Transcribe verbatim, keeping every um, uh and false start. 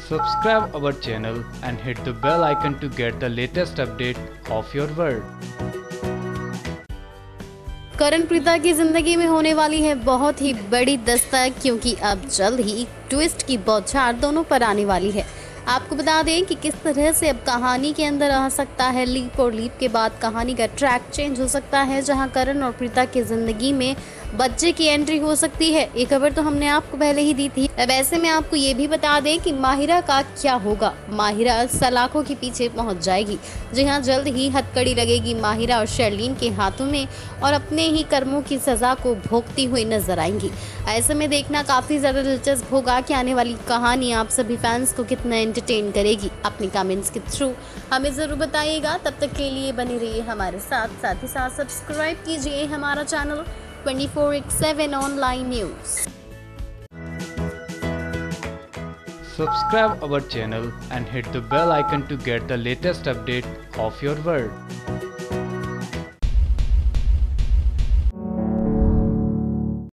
Subscribe our channel and hit the bell icon to get the latest update of your world. करण प्रीता की जिंदगी में होने वाली है बहुत ही बड़ी दस्तक, क्योंकि अब जल्द ही ट्विस्ट की बौछार दोनों पर आने वाली है। आपको बता दें कि किस तरह से अब कहानी के अंदर आ सकता है लीप, और लीप के बाद कहानी का ट्रैक चेंज हो सकता है, जहां करण और प्रीता की जिंदगी में बच्चे की एंट्री हो सकती है। ये खबर तो हमने आपको पहले ही दी थी। अब ऐसे में आपको ये भी बता दें कि माहिरा का क्या होगा। माहिरा सलाखों के पीछे पहुंच जाएगी। जी हाँ, जल्द ही हथकड़ी लगेगी माहिरा और शर्लीन के हाथों में, और अपने ही कर्मों की सजा को भोगती हुई नजर आएंगी। ऐसे में देखना काफी ज्यादा दिलचस्प होगा कि आने वाली कहानी आप सभी फैंस को कितना एंटरटेन करेगी। अपने कमेंट्स के थ्रू हमें जरूर बताइएगा। तब तक के लिए बने रहिए हमारे साथ साथ ही साथ सब्सक्राइब कीजिए हमारा channel twenty four by seven online news. Subscribe our channel and hit the bell icon to get the latest update of your world.